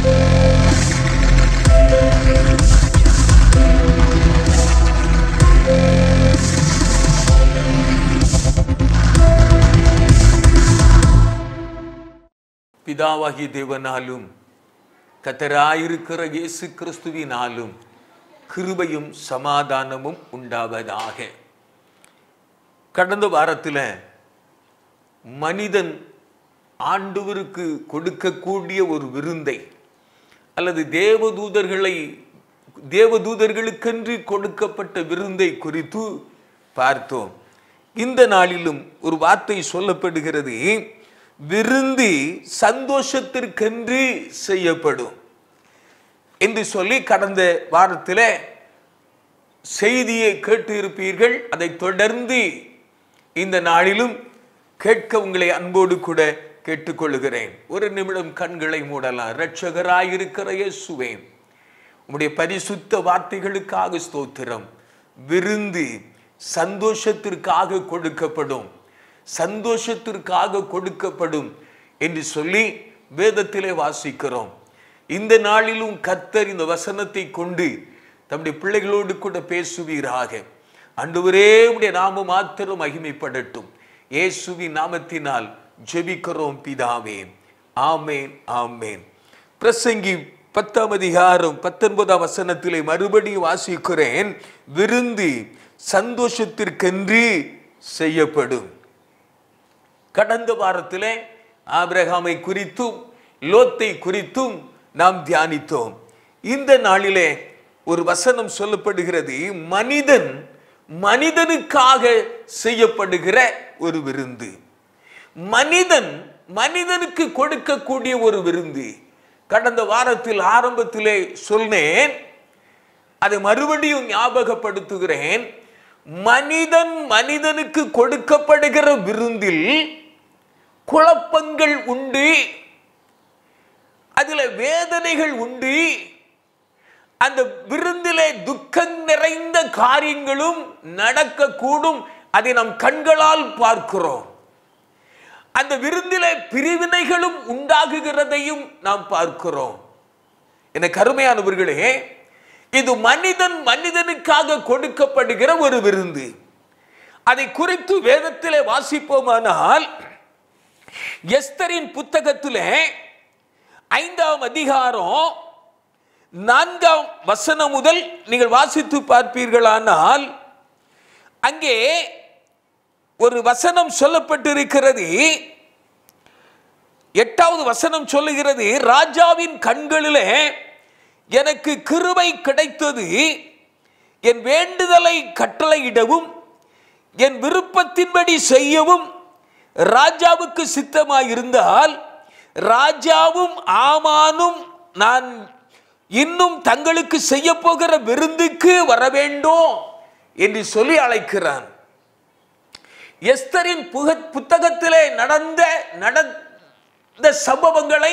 பிதாவாகிய தேவனாலும் கர்த்தராயிருக்கிற இயேசு கிறிஸ்துவினாலும் கிருபையும் சமாதானமும் உண்டாவதாக. கடந்த வாரத்தில் மனிதன் ஆண்டவருக்கு கொடுக்கக்கூடிய ஒரு விருந்தை அல்லது தேவதூதர்களுக்கென்று கொடுக்கப்பட்ட விருந்தை குறித்து பார்த்தோம். இந்த நாளிலும் ஒரு வார்த்தை சொல்லப்படுகிறது, விருந்து சந்தோஷத்திற்கென்று செய்யப்படும் என்று சொல்லி கடந்த வாரத்தில் செய்தியை கேட்டு இருப்பீர்கள். அதை தொடர்ந்து இந்த நாளிலும் கேட்க உங்களை அன்போடு கூட கேட்டுக்கொள்கிறேன். ஒரு நிமிடம் கண்களை மூடலாம். இரட்சகராயிருக்கிற இயேசுவே, உம்முடைய பரிசுத்த வார்த்தைகளுக்காக ஸ்தோத்திரம். விருந்து சந்தோஷத்திற்காக கொடுக்கப்படும், சந்தோஷத்திற்காக கொடுக்கப்படும் என்று சொல்லி வேதத்திலே வாசிக்கிறோம். இந்த நாளிலும் கர்த்தர் இந்த வசனத்தை கொண்டு தம்முடைய பிள்ளைகளோடு கூட பேசுவீராக. ஆண்டவரே, உம்முடைய நாமம் மாத்திரம் மகிமைப்படட்டும். இயேசுவின் நாமத்தினால் ஜெபிக்கிறோம் பிதாவே, ஆமேன் ஆமேன். பிரசங்கி 10ஆம் அதிகாரம் 19ஆம் வசனத்திலே மறுபடியும் வாசிக்கிறேன். விருந்து சந்தோஷத்திற்கென்று செய்யப்படும். கடந்த வாரத்திலே ஆபிரகாமை குறித்தும் லோத்தை குறித்தும் நாம் தியானித்தோம். இந்த நாளிலே ஒரு வசனம் சொல்லப்படுகிறது, மனிதன் மனிதனுக்காக செய்யப்படுகிற ஒரு விருந்து, மனிதன் மனிதனுக்கு கொடுக்கக்கூடிய ஒரு விருந்து. கடந்த வாரத்தில் ஆரம்பத்திலே சொன்னேன், அதை மறுபடியும் ஞாபகப்படுத்துகிறேன். மனிதன் மனிதனுக்கு கொடுக்கப்படுகிற விருந்தில் குழப்பங்கள் உண்டு, அதில் வேதனைகள் உண்டு, அந்த விருந்திலே துக்கம் நிறைந்த காரியங்களும் நடக்கக்கூடும். அதை நாம் கண்களால் பார்க்கிறோம். அந்த விருந்திலே பிரிவினைகளும் உண்டாகுகிறதையும் நாம் பார்க்கிறோம். என கருமையானவர்களே, இது மனிதன் மனிதனுக்காக கொடுக்கப்படுகிற ஒரு விருந்து. அதை குறித்து வேதத்திலே வாசிப்போமானால், எஸ்தரின் புத்தகத்திலே 5ஆம் அதிகாரம் 4ஆம் வசனம் முதல் நீங்கள் வாசித்து பார்ப்பீர்களானால், அங்கே ஒரு வசனம் சொல்லப்பட்டிருக்கிறது. 8வது வசனம் சொல்லுகிறது, ராஜாவின் கண்களிலே எனக்கு கிருபை கிடைத்தது, என் வேண்டுதலை கட்டளையிடவும் என் விருப்பத்தின்படி செய்யவும் ராஜாவுக்கு சித்தமாயிருந்தால் ராஜாவும் ஆமானும் நான் இன்னும் தங்களுக்கு செய்ய போகிற விருந்துக்கு வர வேண்டும் என்று சொல்லி அழைக்கிறான். எஸ்தரின் புத்தகத்திலே நடந்த சம்பவங்களை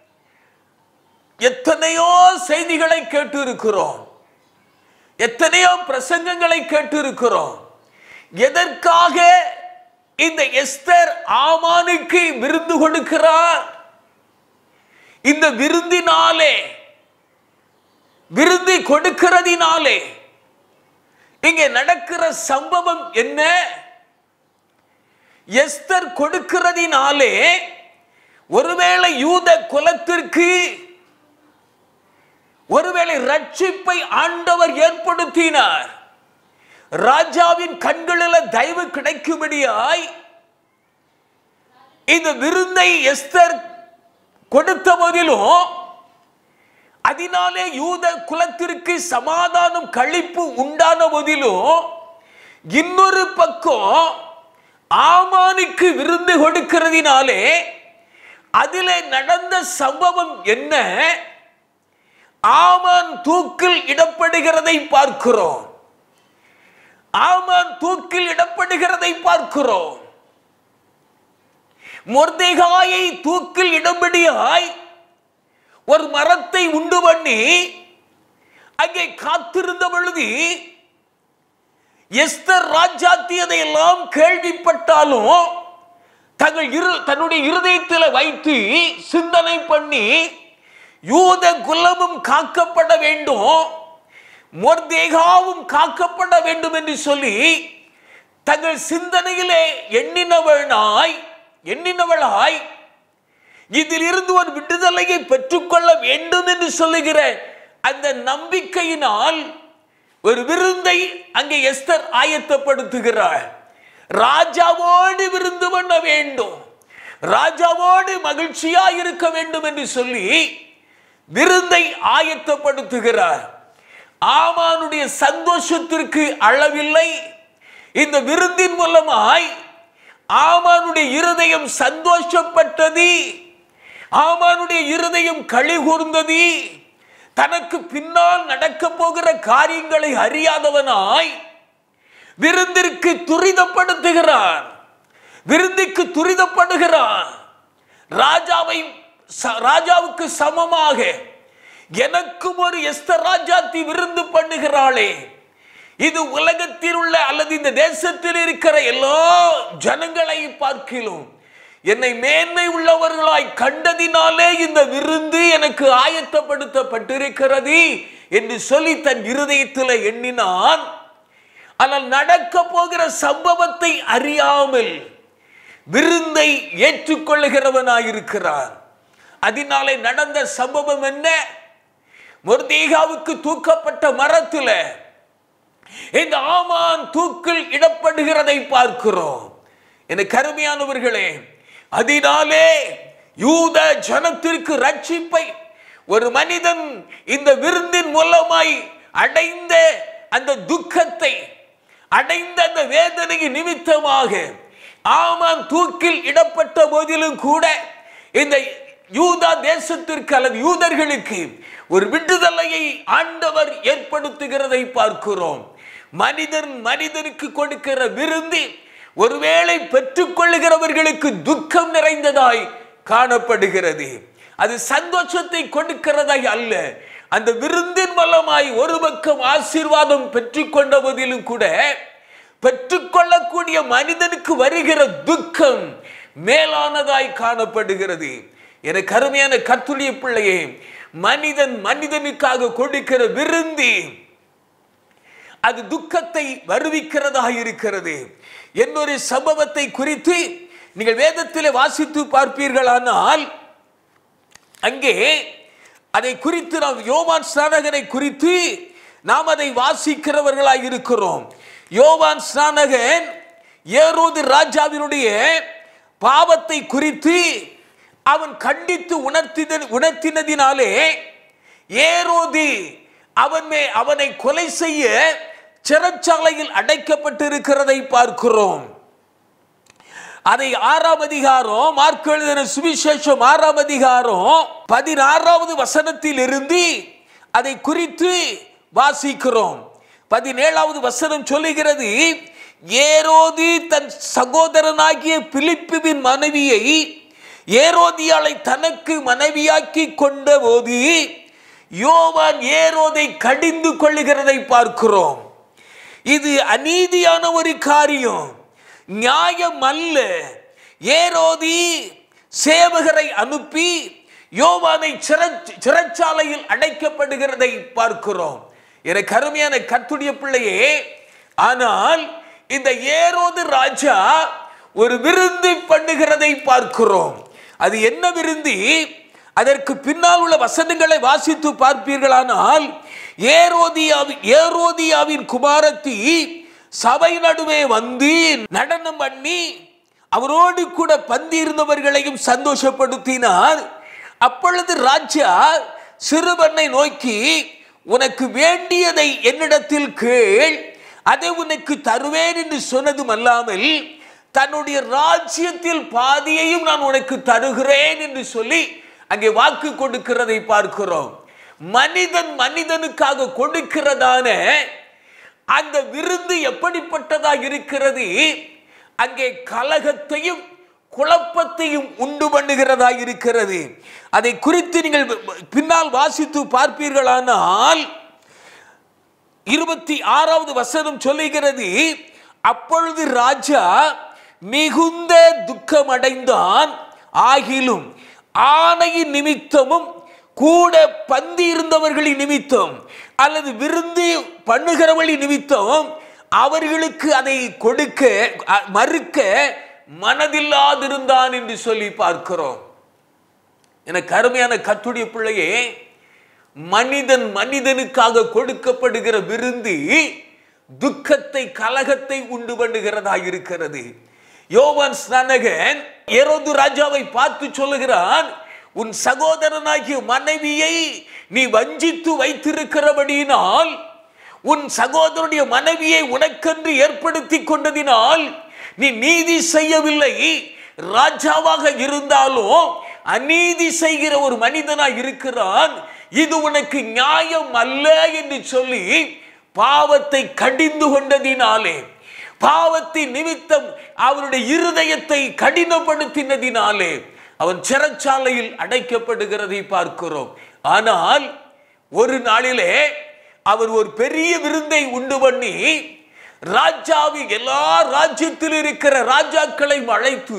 எத்தனையோ செய்திகளை கேட்டு இருக்கிறோம், எத்தனையோ பிரசங்கங்களை கேட்டு இருக்கிறோம். எதற்காக இந்த எஸ்தர் ஆமானுக்கு விருந்து கொடுக்கிறார்? இந்த விருந்தினாலே, விருந்தி கொடுக்கிறதினாலே இங்கே நடக்கிற சம்பவம் என்ன? எஸ்தர் கொடுக்கிறதினாலே ஒருவேளை யூத குலத்திற்கு ஒருவேளை ரட்சிப்பை ஆண்டவர் ஏற்படுத்தினார். ராஜாவின் கண்களில் தயவு கிடைக்கும்படியாய் இந்த விருந்தை எஸ்தர் கொடுத்த போதிலும் அதனாலே யூத குலத்திற்கு சமாதானம் களிப்பு உண்டான போதிலும், இன்னொரு பக்கம் ஆமானுக்கு விருந்து கொடுக்கிறதினாலே அதிலே நடந்த சம்பவம் என்ன? ஆமான் தூக்கில் இடப்படுகிறதை பார்க்கிறோம். ஆமான் தூக்கில் இடப்படுகிறதை பார்க்கிறோம். மொர்தெகாயை தூக்கில் இடம்படியாய் ஒரு மரத்தை உண்டு பண்ணி அங்கே காத்திருந்த பொழுது எஸ்தர் ராஜாத்தி அதையெல்லாம் கேள்விப்பட்டாலும் தன்னுடைய இருதயத்தில் வைத்து சிந்தனை பண்ணி யூத குலமும் காக்கப்பட வேண்டும், மொர்தேகாவும் காக்கப்பட வேண்டும் என்று சொல்லி தங்கள் சிந்தனையிலே எண்ணினவளாய் இதில் இருந்து ஒரு விடுதலையை பெற்றுக்கொள்ள வேண்டும் என்று சொல்லுகிற அந்த நம்பிக்கையினால் ஒரு விருந்தை அங்கே எஸ்தர் ஆயத்தப்படுத்துகிறார். ராஜாவோடு விருந்து பண்ண வேண்டும், ராஜாவோடு மகிழ்ச்சியா இருக்க வேண்டும் என்று சொல்லி விருந்தை ஆயத்தப்படுத்துகிறார். ஆமானுடைய சந்தோஷத்திற்கு அளவில்லை. இந்த விருந்தின் மூலமாய் ஆமானுடைய இருதயம் சந்தோஷப்பட்டது, ஆமானுடைய இருதயம் களி கூர்ந்தது. தனக்கு பின்னால் நடக்க போகிற காரியங்களை அறியாதவனாய் விருந்திற்கு துரிதப்படுத்துகிறான், விருந்துக்கு துரிதப்படுகிறான். ராஜாவுக்கு சமமாக எனக்கும் ஒரு எஸ்தர் ராஜாத்தி விருந்து பண்ணுகிறாளே, இது உலகத்தில் உள்ள அல்லது இந்த தேசத்தில் இருக்கிற எல்லா ஜனங்களை பார்க்கிலும் என்னை மேன்மை உள்ளவர்களாய் கண்டதினாலே இந்த விருந்து எனக்கு ஆயத்தப்படுத்தப்பட்டிருக்கிறது என்று சொல்லி தன் இருதயத்தில் எண்ணினான். ஆனால் நடக்க போகிற சம்பவத்தை அறியாமல் விருந்தை ஏற்றுக்கொள்ளுகிறவனாயிருக்கிறான். அதனாலே நடந்த சம்பவம் என்ன? மொர்தேகாவுக்கு தூக்கப்பட்ட மரத்தில் இந்த ஆமான் தூக்கில் இடப்படுகிறதை பார்க்கிறோம். எனக்கு அருமையானவர்களே, அதனாலே யூத ஜனத்திற்கு ரட்சிப்பை ஒரு மனிதன் இந்த விருந்தின் மூலமாய் அடைந்த அந்த துக்கத்தை, அடைந்த அந்த வேதனையின் நிமித்தமாக ஆமான் தூக்கில் இடப்பட்ட போதிலும் கூட இந்த யூதா தேசத்திற்கு அல்லது யூதர்களுக்கு ஒரு விடுதலையை ஆண்டவர் ஏற்படுத்துகிறதை பார்க்கிறோம். மனிதனுக்கு கொடுக்கிற விருந்து ஒருவேளை பெற்றுக்கொள்ளுகிறவர்களுக்கு துக்கம் நிறைந்ததாய் காணப்படுகிறது. அது சந்தோஷத்தை கொடுக்கிறதாய் அல்ல. அந்த விருந்தின் மூலமாய் ஒரு பக்கம் ஆசீர்வாதம் பெற்றுக்கொண்ட போதிலும் கூட பெற்றுக்கொள்ளக்கூடிய மனிதனுக்கு வருகிற துக்கம் மேலானதாய் காணப்படுகிறது. எனக்கு அருமையான கர்த்தருடைய பிள்ளையே, மனிதனுக்காக கொடுக்கிற விருந்து அது துக்கத்தை வருவிக்கிறதாக இருக்கிறது. என்னொரு சம்பவத்தை குறித்து நீங்கள் வேதத்திலே வாசித்து பார்ப்பீர்களானால் அங்கே அதை குறித்து நாம் யோவான் ஸ்நானகனை குறித்து நாம் அதை வாசிக்கிறவர்களாக இருக்கிறோம். யோவான் ஸ்நானகன் ஏரோது ராஜாவினுடைய பாவத்தை குறித்து அவன் கண்டித்து உணர்த்தினதினாலே ஏரோது அவனை கொலை செய்ய சிறைச்சாலையில் அடைக்கப்பட்டிருக்கிறதை பார்க்கிறோம். அதை 6ஆம் அதிகாரம், மார்க்கு எழுதின சுவிசேஷம் 6ஆம் அதிகாரம் 16வது வசனத்தில் இருந்து அதை குறித்து வாசிக்கிறோம். 17வது வசனம் சொல்லுகிறது, ஏரோது தன் சகோதரனாகிய பிலிப்புவின் மனைவியை ஏரோதியாளை தனக்கு மனைவியாக்கி கொண்ட போது யோவான் ஏரோதை கடிந்து கொள்ளுகிறதை பார்க்கிறோம். இது அநீதியான ஒரு காரியம், நியாயம் அல்ல. ஏரோதி சேவகரை அனுப்பி யோவானை சிறைச்சாலையில் அடைக்கப்படுகிறதை பார்க்கிறோம். எனக்கு அருமையான கர்த்தருடைய பிள்ளையே, ஆனால் இந்த ஏரோது ராஜா ஒரு விருந்து பண்ணுகிறதை பார்க்கிறோம். அது என்ன விருந்து? அதற்கு பின்னால் உள்ள வசனங்களை வாசித்து பார்ப்பீர்களானால் ஏரோதியாவின் குமாரத்தி சபை நடுவே வந்து நடனம் பண்ணி அவரோடு கூட பந்தி இருந்தவர்களையும் சந்தோஷப்படுத்தினார். அப்பொழுது ராஜா சிறுவனை நோக்கி, உனக்கு வேண்டியதை என்னிடத்தில் கேள், அதை உனக்கு தருவேன் என்று சொன்னதும் அல்லாமல் தன்னுடைய ராஜ்யத்தில் பாதியையும் நான் உனக்கு தருகிறேன் என்று சொல்லி அங்கே வாக்கு கொடுக்கிறதை பார்க்கிறோம். மனிதனுக்காக கொடுக்கிறதான அந்த விருந்து எப்படிப்பட்டதாக இருக்கிறது? அங்கே கலகத்தையும் குழப்பத்தையும் உண்டு பண்ணுகிறதாக இருக்கிறது. அதை குறித்து நீங்கள் பின்னால் வாசித்து பார்ப்பீர்களானால் 26வது வசனம் சொல்லுகிறது, அப்பொழுது ராஜா மிகுந்த துக்கமடைந்தான், ஆகிலும் ஆணையின் நிமித்தமும் கூட பந்தி இருந்தவர்களின் நிமித்தம் அல்லது விருந்து பண்ணுகிறவர்களின் நிமித்தம் அவர்களுக்கு அதை கொடுக்க மறுக்க மனதில்லாதிருந்தான் என்று சொல்லி பார்க்கிறோம். எனக்கு அருமையான கர்த்தருடைய பிள்ளையே, மனிதன் மனிதனுக்காக கொடுக்கப்படுகிற விருந்து துக்கத்தை கலகத்தை உண்டு பண்ணுகிறதா இருக்கிறது. யோவான் ஸ்நானகன் ஏரோது ராஜாவை பார்த்து சொல்லுகிறான், உன் சகோதரனாகிய மனைவியை நீ வஞ்சித்து வைத்திருக்கிறபடியினால், உன் சகோதரனுடைய மனைவியை உனக்கென்று ஏற்படுத்தி கொண்டதினால் நீ நீதி செய்யவில்லை. ராஜாவாக இருந்தாலும் அநீதி செய்கிற ஒரு மனிதனாய் இருக்கிறான், இது உனக்கு நியாயம் அல்ல என்று சொல்லி பாவத்தை கடிந்து கொண்டதினாலே, பாவத்தின் நிமித்தம் அவருடைய இருதயத்தை கடினப்படுத்தினதினாலே அவன் சிறைச்சாலையில் அடைக்கப்படுகிறதை பார்க்கிறோம். ஆனால் ஒரு நாளிலே அவர் ஒரு பெரிய விருந்தை உண்டு பண்ணி ராஜாவின் எல்லா ராஜ்யத்தில் இருக்கிற ராஜாக்களை அழைத்து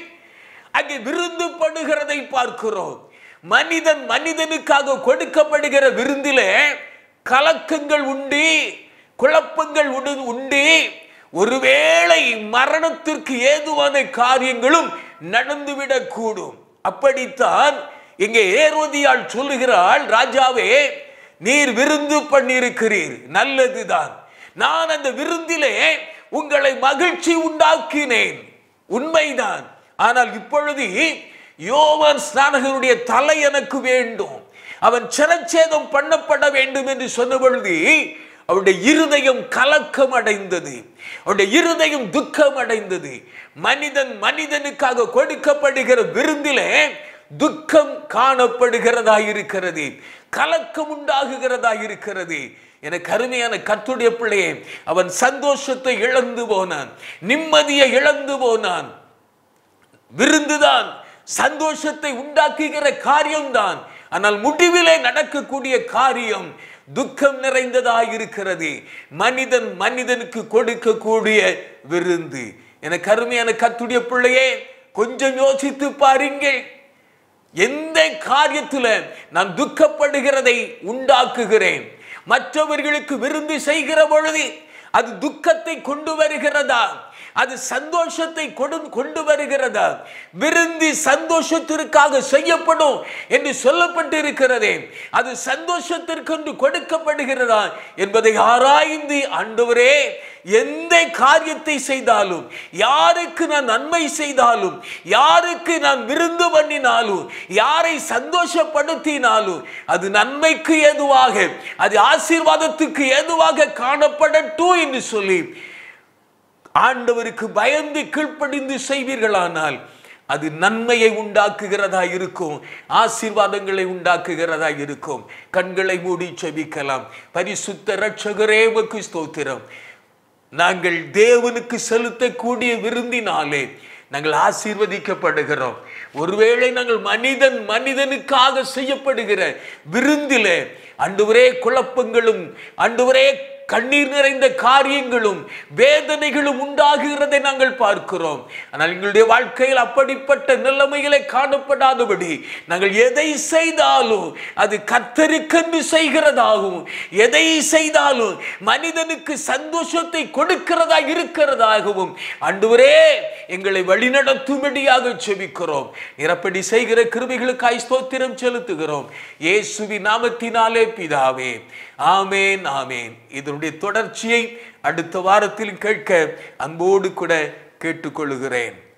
அங்கே விருந்து பண்ணுகிறதை பார்க்கிறோம். மனிதன் மனிதனுக்காக கொடுக்கப்படுகிற விருந்திலே கலக்கங்கள் உண்டு, குழப்பங்கள் உண்டு, ஒருவேளை மரணத்திற்கு ஏதுவான காரியங்களும் நடந்துவிடக் கூடும். அப்படித்தான் இங்கே ஏரோதியாள் சொல்லுகிறாள், ராஜாவே நீர் விருந்து பண்ணியிருக்கிறீர், நல்லதுதான். நான் அந்த விருந்திலே உங்களை மகிழ்ச்சி உண்டாக்கினேன், உண்மைதான். ஆனால் இப்பொழுது யோவான் ஸ்நானகனுடைய தலை எனக்கு வேண்டும், அவன் சிரச்சேதம் பண்ணப்பட வேண்டும் என்று சொன்ன பொழுது அவருடைய இருதயம் கலக்கம் அடைந்தது, அவருடைய இருதயம் துக்கம் அடைந்தது. மனிதன் மனிதனுக்காக கொடுக்கப்படுகிற விருந்திலே துக்கம் காணப்படுகிறதா இருக்கிறது, கலக்கம் உண்டாகுகிறதா இருக்கிறது. எனக்கு அருமையான கர்த்தருடைய பிள்ளையே, அவன் சந்தோஷத்தை இழந்து போனான், நிம்மதியை இழந்து போனான். விருந்துதான் சந்தோஷத்தை உண்டாக்குகிற காரியம்தான், ஆனால் முடிவிலே நடக்கக்கூடிய காரியம் துக்கம் நிறைந்ததாக இருக்கிறது. மனிதன் மனிதனுக்கு கொடுக்கக்கூடிய விருந்து. எனக்கு அருமையான கர்த்தருடைய பிள்ளையே, கொஞ்சம் யோசித்து பாருங்கள். எந்த காரியத்தில் நான் துக்கப்படுகிறதை உண்டாக்குகிறேன், மற்றவர்களுக்கு விருந்து செய்கிற பொழுது அது துக்கத்தை கொண்டு வருகிறதா, அது சந்தோஷத்தை கொண்டு வருகிறதா? விருந்தி சந்தோஷத்திற்காக செய்யப்படும் என்று சொல்லப்பட்டு இருக்கிறதே, அது சந்தோஷத்திற்கு கொடுக்கப்படுகிறதா என்பதை ஆராய்ந்து, ஆண்டவரே எந்த காரியத்தை செய்தாலும், யாருக்கு நான் நன்மை செய்தாலும், யாருக்கு நான் விருந்து பண்ணினாலும், யாரை சந்தோஷப்படுத்தினாலும் அது நன்மைக்கு ஏதுவாக, அது ஆசீர்வாதத்துக்கு ஏதுவாக காணப்படட்டும் என்று சொல்லி ஆண்டவருக்கு பயந்து கீழ்ப்படிந்து செய்வீர்களானால் அது நன்மையை உண்டாக்குகிறதா இருக்கும், ஆசீர்வாதங்களை உண்டாக்குகிறதா இருக்கும். கண்களை மூடி செபிக்கலாம். பரிசுத்த இரட்சகரே உமக்கு ஸ்தோத்திரம். நாங்கள் தேவனுக்கு செலுத்தக்கூடிய விருந்தினாலே நாங்கள் ஆசீர்வதிக்கப்படுகிறோம். ஒருவேளை நாங்கள் மனிதன் மனிதனுக்காக செய்யப்படுகிற விருந்திலே ஆண்டவரே குழப்பங்களும், ஆண்டவரே கண்ணீர் நிறைந்த காரியங்களும் வேதனைகளும் உண்டாகுகிறதை நாங்கள் பார்க்கிறோம். ஆனால் எங்களுடைய வாழ்க்கையில் அப்படிப்பட்ட நிலைமைகளை காணப்படாதபடி நாங்கள் எதை செய்தாலும் அது கர்த்தருக்கென்று செய்கிறதாகவும், எதை செய்தாலும் மனிதனுக்கு சந்தோஷத்தை கொடுக்கிறதா இருக்கிறதாகவும் ஆண்டவரே எங்களை வழிநடத்தும்படியாக செபிக்கிறோம். நிரப்படி செய்கிற கிருபைகளுக்காய் ஸ்தோத்திரம் செலுத்துகிறோம். இயேசுவின் நாமத்தினாலே பிதாவே, ஆமேன் ஆமேன். இதனுடைய தொடர்ச்சியை அடுத்த வாரத்தில் கேட்க அன்போடு கூட கேட்டுக்கொள்கிறேன்.